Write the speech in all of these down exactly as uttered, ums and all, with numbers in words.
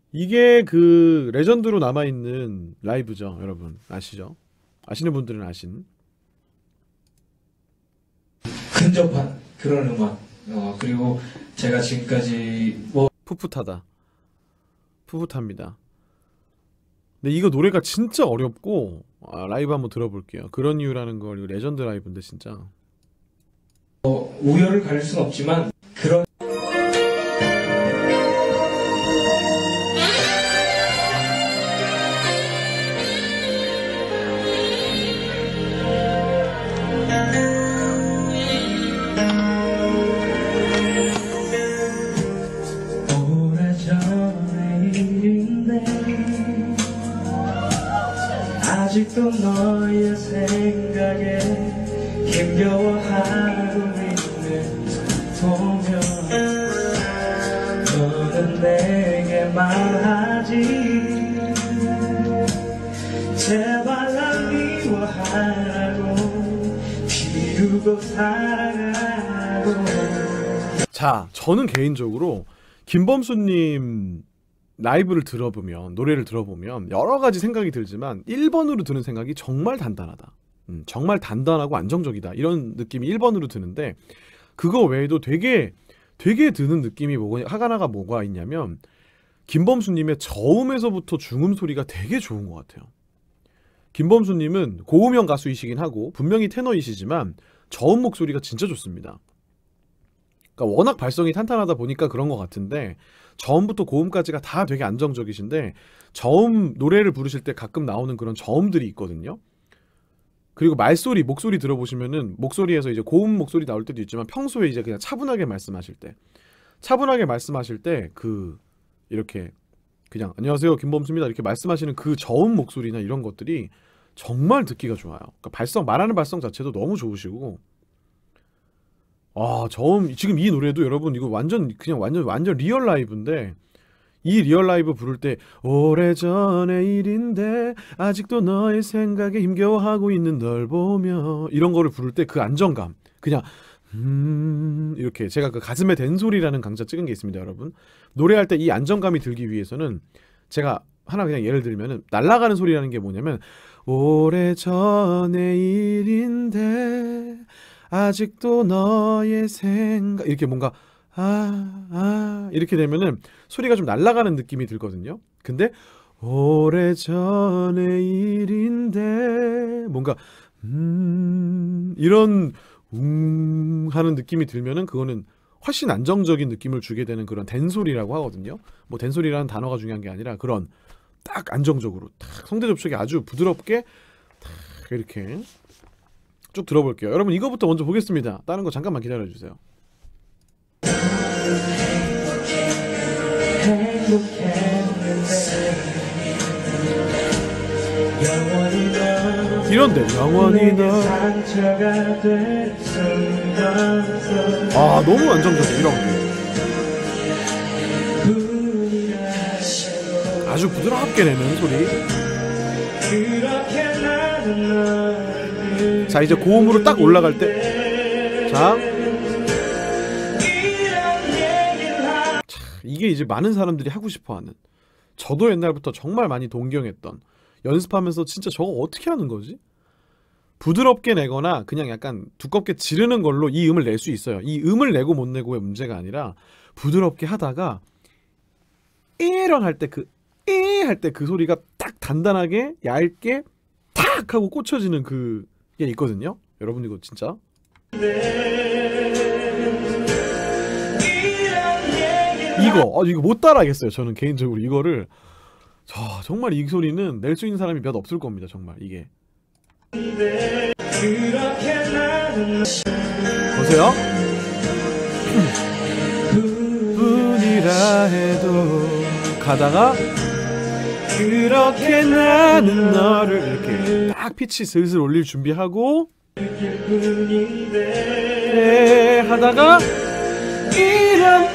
이게 그 레전드로 남아있는 라이브죠. 여러분 아시죠? 아시는 분들은 아신 근접한 그런 음악. 어, 그리고 제가 지금까지 뭐 풋풋하다. 풋풋합니다. 근데 이거 노래가 진짜 어렵고 아, 라이브 한번 들어볼게요. 그런 이유라는 걸 이거 레전드 라이브인데 진짜 어, 우열을 가릴 수는 없지만 그런 오래전의 일인데 아직도 너의 생각에 힘겨워하고 있는 보면 너는 내게 말하지 제발 날 미워하라고 비우고 사랑하고. 자, 저는 개인적으로 김범수님 라이브를 들어보면 노래를 들어보면 여러 가지 생각이 들지만 일 번으로 드는 생각이 정말 단단하다. 음, 정말 단단하고 안정적이다. 이런 느낌이 일 번으로 드는데 그거 외에도 되게 되게 드는 느낌이 뭐가 하나가 뭐가 있냐면 김범수님의 저음에서부터 중음 소리가 되게 좋은 것 같아요. 김범수님은 고음형 가수이시긴 하고 분명히 테너이시지만 저음 목소리가 진짜 좋습니다. 그러니까 워낙 발성이 탄탄하다 보니까 그런 것 같은데 저음부터 고음까지가 다 되게 안정적이신데 저음 노래를 부르실 때 가끔 나오는 그런 저음들이 있거든요. 그리고 말소리, 목소리 들어보시면은 목소리에서 이제 고음 목소리 나올 때도 있지만 평소에 이제 그냥 차분하게 말씀하실 때 차분하게 말씀하실 때 그 이렇게 그냥 안녕하세요 김범수입니다 이렇게 말씀하시는 그 저음 목소리나 이런 것들이 정말 듣기가 좋아요. 그러니까 발성 말하는 발성 자체도 너무 좋으시고 아 저음 지금 이 노래도 여러분 이거 완전 그냥 완전 완전 리얼 라이브인데 이 리얼 라이브 부를 때 오래전의 일인데 아직도 너의 생각에 힘겨워하고 있는 널 보며 이런 거를 부를 때 그 안정감 그냥 음 이렇게 제가 그 가슴에 댄 소리라는 강좌 찍은 게 있습니다. 여러분 노래할 때 이 안정감이 들기 위해서는 제가 하나 그냥 예를 들면은 날아가는 소리라는 게 뭐냐면 오래전의 일인데 아직도 너의 생각 이렇게 뭔가 아, 아 이렇게 되면은 소리가 좀 날아가는 느낌이 들거든요. 근데 오래전의 일인데 뭔가 음 이런 웅 하는 느낌이 들면은 그거는 훨씬 안정적인 느낌을 주게 되는 그런 댄소리라고 하거든요. 뭐 댄소리라는 단어가 중요한 게 아니라 그런 딱 안정적으로 딱 성대 접촉이 아주 부드럽게 딱 이렇게 쭉 들어볼게요. 여러분 이거부터 먼저 보겠습니다. 다른 거 잠깐만 기다려주세요. 이런데 영원히 너 아 너무 안정적이야 이런 게 아주 부드럽게 내는 소리. 자 이제 고음으로 딱 올라갈 때 자 이게 이제 많은 사람들이 하고 싶어하는 저도 옛날부터 정말 많이 동경했던 연습하면서 진짜 저거 어떻게 하는 거지? 부드럽게 내거나 그냥 약간 두껍게 지르는 걸로 이 음을 낼 수 있어요. 이 음을 내고 못 내고의 문제가 아니라 부드럽게 하다가 이랑 할 때 그 이 할 때 그 소리가 딱 단단하게 얇게 탁 하고 꽂혀지는 그게 있거든요. 여러분 이거 진짜 이거 아 이거 못 따라하겠어요. 저는 개인적으로 이거를 저 정말 이 소리는 낼 수 있는 사람이 몇 없을 겁니다. 정말 이게 보세요. 뿐이라 해도 가다가 그렇게 나는 너를 이렇게 딱 피치 슬슬 올릴 준비하고 네 하다가 이런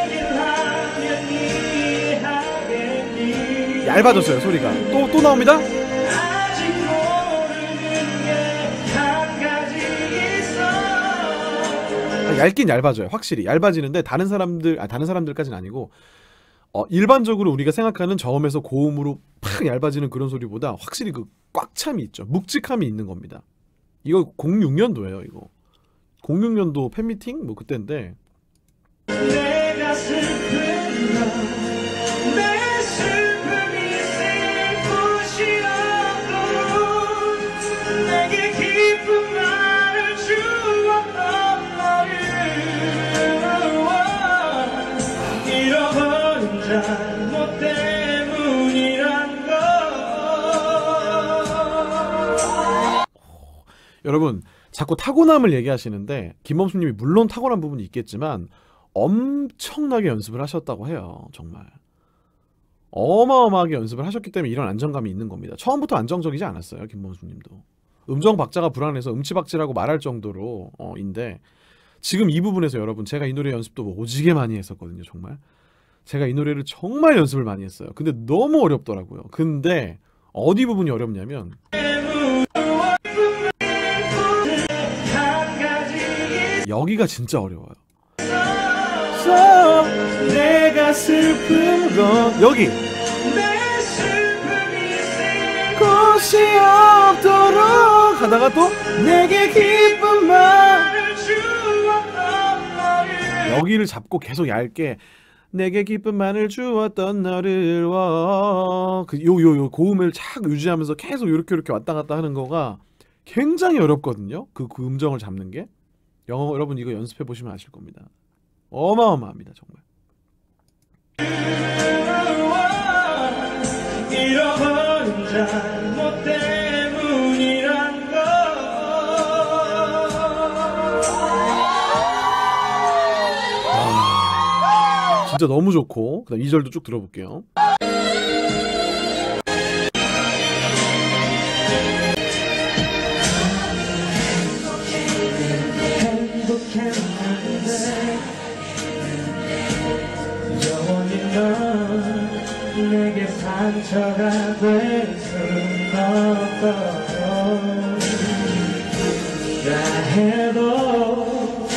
얇아졌어요 소리가. 또 또 나옵니다. 아, 얇긴 얇아져요. 확실히 얇아지는데 다른 사람들 아 다른 사람들까지는 아니고 어, 일반적으로 우리가 생각하는 저음에서 고음으로 팍 얇아지는 그런 소리보다 확실히 그 꽉참이 있죠. 묵직함이 있는 겁니다. 이거 공육 년도예요. 이거 공육 년도 팬미팅 뭐 그때인데 내가 슬픈 건 내 슬픔이 슬프시 않도록 내게 기쁜 말을 주었던 너를 잃어버린 잘못 때문이란 걸. 여러분 자꾸 타고남을 얘기하시는데 김범수님이 물론 타고난 부분이 있겠지만 엄청나게 연습을 하셨다고 해요. 정말 어마어마하게 연습을 하셨기 때문에 이런 안정감이 있는 겁니다. 처음부터 안정적이지 않았어요. 김범수님도 음정 박자가 불안해서 음치박치라고 말할 정도로 어, 인데 지금 이 부분에서 여러분 제가 이 노래 연습도 오지게 많이 했었거든요. 정말 제가 이 노래를 정말 연습을 많이 했어요. 근데 너무 어렵더라고요. 근데 어디 부분이 어렵냐면 여기가 진짜 어려워요. 내가 슬픈 건 여기 곳이 없도록 하다가 또 내게 기쁜 말 여기를 잡고 계속 얇게 내게 기쁜 말을 주었던 너를 그 요 요 요 고음을 착 유지하면서 계속 이렇게 이렇게 왔다 갔다 하는 거가 굉장히 어렵거든요. 그, 그 음정을 잡는 게 영어 여러분 이거 연습해 보시면 아실 겁니다. 어마어마합니다 정말. 잃어버린 잘못 때문이란 걸. 아, 진짜 너무 좋고 그다음 이 절도 쭉 들어볼게요. 내게 상처가 될 수는 없고 다 해도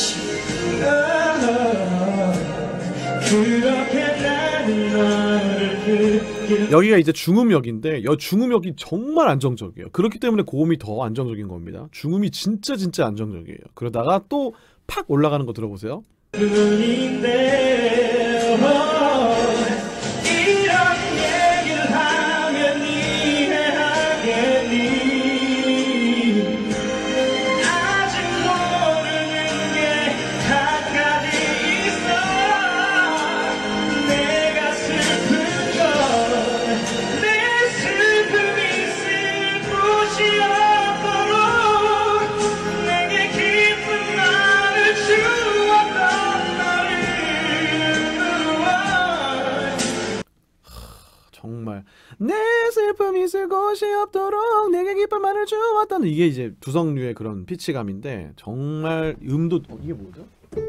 그렇게 나는 너를 느낄. 여기가 이제 중음역인데 여 중음역이 정말 안정적이에요. 그렇기 때문에 고음이 더 안정적인 겁니다. 중음이 진짜 진짜 안정적이에요. 그러다가 또 팍 올라가는 거 들어보세요. 눈인데 이런 얘기를 하면 이해하겠니. 아직 모르는 게 한 가지 있어. 내가 슬픈 건 내 슬픔이 슬프지 않도록 내게 기쁜 말을 주었던 정말 내 슬픔이 있을 곳이 없도록 내게 기쁜 말을 주었다는 이게 이제 두성류의 그런 피치감인데 정말 음도 어, 이게 뭐죠?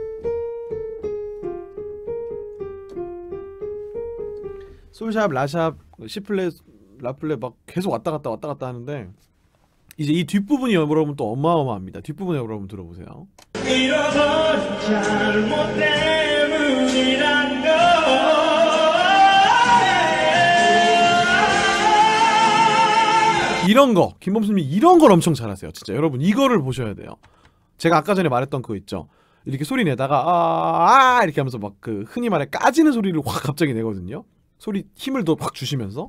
솔샵, 라샵, C플랫, 라플랫 막 계속 왔다 갔다 왔다 갔다 하는데 이제 이 뒷부분이 여러분 또 어마어마합니다. 뒷부분 여러분 들어보세요. 잃어버린 잘못 때문이란 걸. 이런 거 김범수님이 이런 걸 엄청 잘하세요. 진짜 여러분 이거를 보셔야 돼요. 제가 아까 전에 말했던 그거 있죠. 이렇게 소리 내다가 아, 아 이렇게 하면서 막 그 흔히 말해 까지는 소리를 확 갑자기 내거든요. 소리 힘을 더 확 주시면서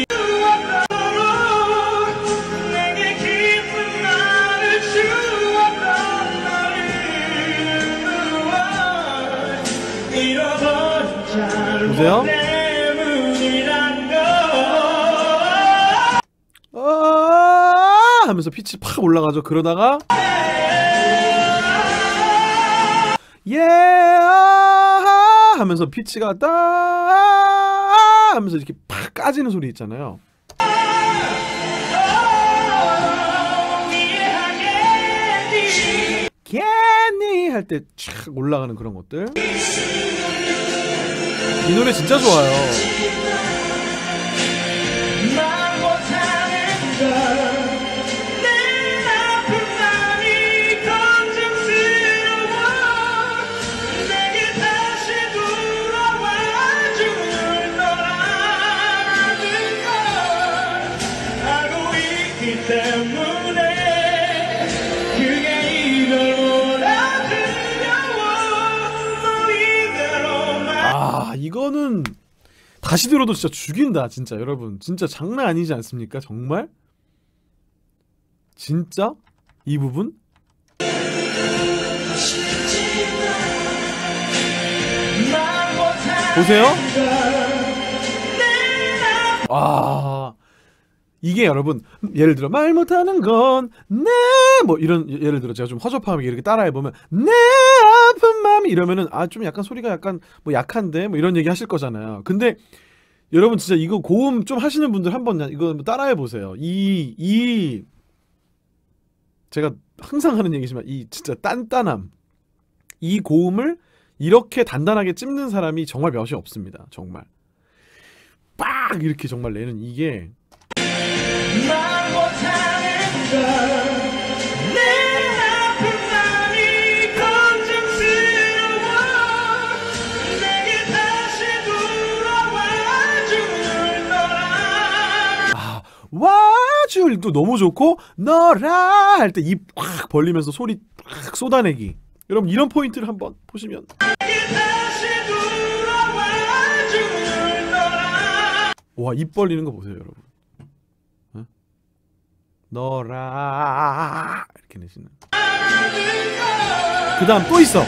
보세요. 아 하면서 피치 팍 올라가죠. 그러다가 예 하면서 피치가 따 하면서 이렇게 팍 까지는 소리 있잖아요. 겠니 할 때 촥 올라가는 그런 것들. 이 노래 진짜 좋아요. 이거는 다시 들어도 진짜 죽인다 진짜 여러분. 진짜 장난 아니지 않습니까? 정말 진짜 이 부분 보세요. 아 이게 여러분 예를 들어 말 못하는 건 네 뭐 이런 예를 들어 제가 좀 허접하게 이렇게 따라해보면 내 아픈 마음이 이러면은 아 좀 약간 소리가 약간 뭐 약한데 뭐 이런 얘기 하실 거잖아요. 근데 여러분 진짜 이거 고음 좀 하시는 분들 한번 이거 따라해보세요. 이 이 제가 항상 하는 얘기지만 이 진짜 단단함, 이 고음을 이렇게 단단하게 찝는 사람이 정말 몇이 없습니다. 정말 빡 이렇게 정말 내는 이게 말 못하는 건내 아픈 마음이 걱정스러워 내게 다시 돌아와 줄 거라. 아 와줄 또 너무 좋고 너라 할 때 입 확 벌리면서 소리 팍 쏟아내기. 여러분 이런 포인트를 한번 보시면 와 입 벌리는 거 보세요 여러분. 어? 너라 이렇게 내시는. 그 다음 또 있어.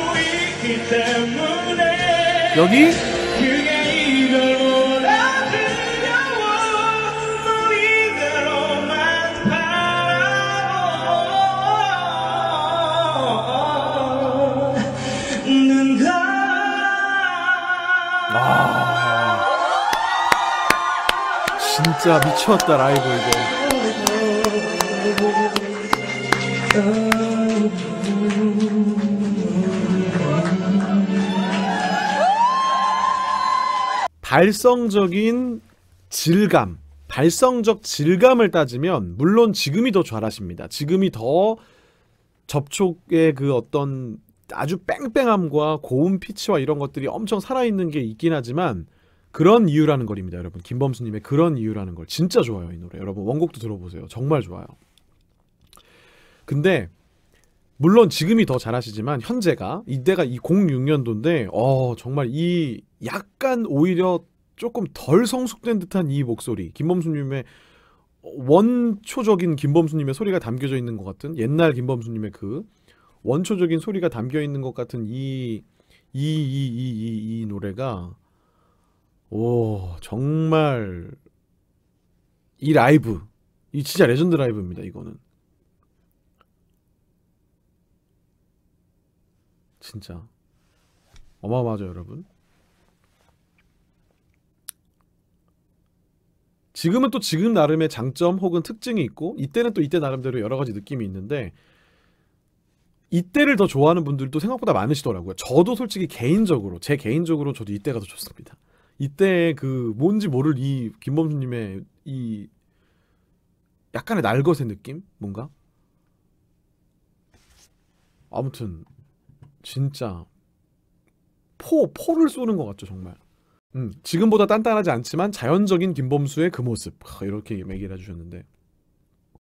여기 아 진짜 미쳤다 라이브 이거. 발성적인 질감, 발성적 질감을 따지면 물론 지금이 더 잘하십니다. 지금이 더 접촉의 그 어떤 아주 뺑뺑함과 고음 피치와 이런 것들이 엄청 살아있는 게 있긴 하지만 그런 이유라는 걸입니다. 여러분 김범수님의 그런 이유라는 걸. 진짜 좋아요 이 노래. 여러분 원곡도 들어보세요. 정말 좋아요. 근데 물론 지금이 더 잘하시지만 현재가 이때가 이 공육 년도인데 어 정말 이 약간 오히려 조금 덜 성숙된 듯한 이 목소리, 김범수님의 원초적인 김범수님의 소리가 담겨져 있는 것 같은 옛날 김범수님의 그 원초적인 소리가 담겨 있는 것 같은 이 이 이 이 이 이 노래가 오 정말 이 라이브 이 진짜 레전드 라이브입니다. 이거는 진짜 어마어마하죠 여러분. 지금은 또 지금 나름의 장점 혹은 특징이 있고 이때는 또 이때 나름대로 여러 가지 느낌이 있는데 이때를 더 좋아하는 분들도 생각보다 많으시더라고요. 저도 솔직히 개인적으로 제 개인적으로 저도 이때가 더 좋습니다. 이때 그 뭔지 모를 이 김범수님의 이 약간의 날것의 느낌? 뭔가? 아무튼 진짜 포, 포를 쏘는 것 같죠 정말. 음, 지금보다 단단하지 않지만 자연적인 김범수의 그 모습 하, 이렇게 얘기를 해주셨는데